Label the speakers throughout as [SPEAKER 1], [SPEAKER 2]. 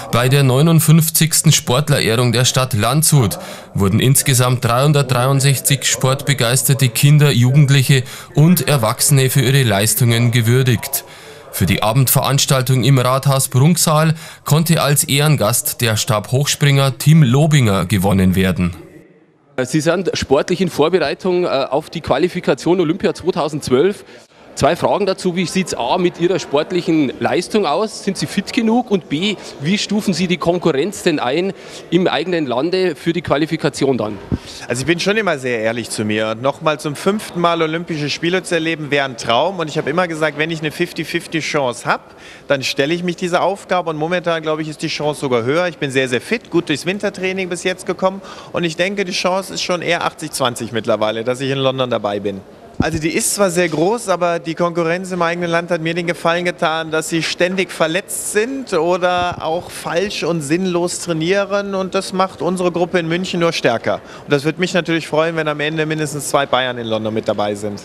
[SPEAKER 1] Bei der 59. Sportlerehrung der Stadt Landshut wurden insgesamt 363 sportbegeisterte Kinder, Jugendliche und Erwachsene für ihre Leistungen gewürdigt. Für die Abendveranstaltung im Rathaus Prunksaal konnte als Ehrengast der Stabhochspringer Tim Lobinger gewonnen werden.
[SPEAKER 2] Sie sind sportlich in Vorbereitung auf die Qualifikation Olympia 2012. Zwei Fragen dazu: Wie sieht es A mit Ihrer sportlichen Leistung aus? Sind Sie fit genug? Und B, wie stufen Sie die Konkurrenz denn ein im eigenen Lande für die Qualifikation dann?
[SPEAKER 3] Also ich bin schon immer sehr ehrlich zu mir. Und nochmal zum 5. Mal Olympische Spiele zu erleben, wäre ein Traum. Und ich habe immer gesagt, wenn ich eine 50-50 Chance habe, dann stelle ich mich diese Aufgabe. Und momentan, glaube ich, ist die Chance sogar höher. Ich bin sehr, sehr fit, gut durchs Wintertraining bis jetzt gekommen. Und ich denke, die Chance ist schon eher 80-20 mittlerweile, dass ich in London dabei bin. Also die ist zwar sehr groß, aber die Konkurrenz im eigenen Land hat mir den Gefallen getan, dass sie ständig verletzt sind oder auch falsch und sinnlos trainieren, und das macht unsere Gruppe in München nur stärker. Und das würde mich natürlich freuen, wenn am Ende mindestens 2 Bayern in London mit dabei sind.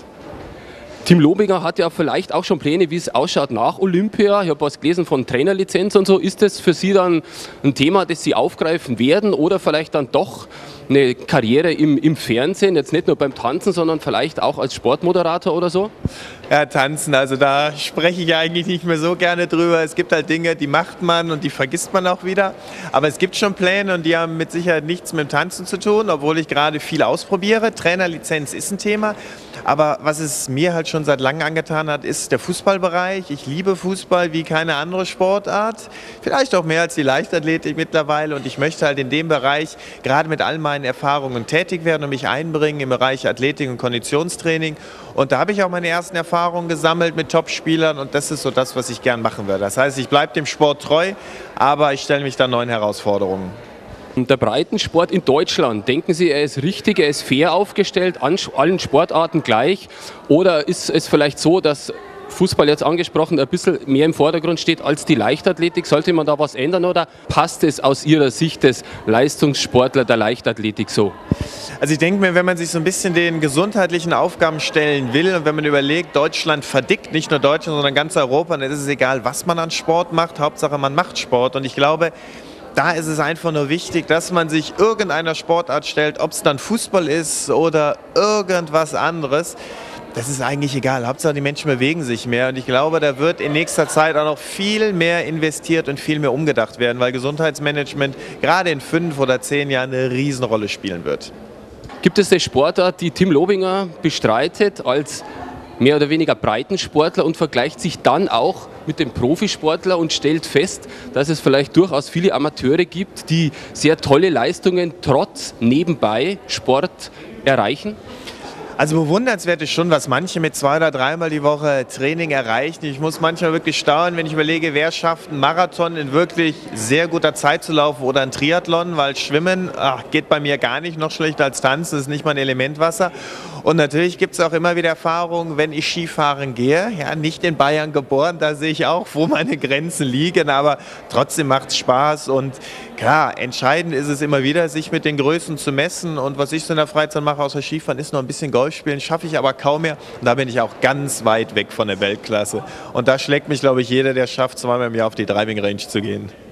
[SPEAKER 2] Tim Lobinger hat ja vielleicht auch schon Pläne, wie es ausschaut nach Olympia. Ich habe was gelesen von Trainerlizenz und so. Ist das für Sie dann ein Thema, das Sie aufgreifen werden, oder vielleicht dann doch eine Karriere im Fernsehen, jetzt nicht nur beim Tanzen, sondern vielleicht auch als Sportmoderator oder so?
[SPEAKER 3] Ja, tanzen, also da spreche ich eigentlich nicht mehr so gerne drüber. Es gibt halt Dinge, die macht man und die vergisst man auch wieder. Aber es gibt schon Pläne und die haben mit Sicherheit nichts mit dem Tanzen zu tun, obwohl ich gerade viel ausprobiere. Trainerlizenz ist ein Thema. Aber was es mir halt schon seit langem angetan hat, ist der Fußballbereich. Ich liebe Fußball wie keine andere Sportart. Vielleicht auch mehr als die Leichtathletik mittlerweile. Und ich möchte halt in dem Bereich gerade mit all meinen Erfahrungen tätig werden und mich einbringen im Bereich Athletik und Konditionstraining. Und da habe ich auch meine ersten Erfahrungen gesammelt mit Topspielern, und das ist so das, was ich gern machen würde. Das heißt, ich bleibe dem Sport treu, aber ich stelle mich dann neuen Herausforderungen.
[SPEAKER 2] Der Breitensport in Deutschland, denken Sie, er ist richtig, er ist fair aufgestellt, an allen Sportarten gleich? Oder ist es vielleicht so, dass Fußball jetzt angesprochen ein bisschen mehr im Vordergrund steht als die Leichtathletik? Sollte man da was ändern, oder passt es aus Ihrer Sicht des Leistungssportler der Leichtathletik so?
[SPEAKER 3] Also ich denke mir, wenn man sich so ein bisschen den gesundheitlichen Aufgaben stellen will und wenn man überlegt, Deutschland verdickt, nicht nur Deutschland, sondern ganz Europa, dann ist es egal, was man an Sport macht, Hauptsache man macht Sport. Und ich glaube, da ist es einfach nur wichtig, dass man sich irgendeiner Sportart stellt, ob es dann Fußball ist oder irgendwas anderes. Das ist eigentlich egal. Hauptsache die Menschen bewegen sich mehr. Und ich glaube, da wird in nächster Zeit auch noch viel mehr investiert und viel mehr umgedacht werden, weil Gesundheitsmanagement gerade in 5 oder 10 Jahren eine Riesenrolle spielen wird.
[SPEAKER 2] Gibt es eine Sportart, die Tim Lobinger bestreitet als mehr oder weniger Breitensportler und vergleicht sich dann auch mit dem Profisportler und stellt fest, dass es vielleicht durchaus viele Amateure gibt, die sehr tolle Leistungen trotz nebenbei Sport erreichen?
[SPEAKER 3] Also bewundernswert ist schon, was manche mit 2 oder 3 Mal die Woche Training erreichen. Ich muss manchmal wirklich staunen, wenn ich überlege, wer schafft einen Marathon in wirklich sehr guter Zeit zu laufen oder einen Triathlon, weil Schwimmen geht bei mir gar nicht, noch schlechter als Tanzen, das ist nicht mein Elementwasser. Und natürlich gibt es auch immer wieder Erfahrungen, wenn ich Skifahren gehe, ja, nicht in Bayern geboren, da sehe ich auch, wo meine Grenzen liegen, aber trotzdem macht es Spaß. Und klar, entscheidend ist es immer wieder, sich mit den Größen zu messen. Und was ich so in der Freizeit mache, außer Skifahren, ist noch ein bisschen Golf spielen, schaffe ich aber kaum mehr. Und da bin ich auch ganz weit weg von der Weltklasse. Und da schlägt mich, glaube ich, jeder, der es schafft, 2-mal im Jahr auf die Driving Range zu gehen.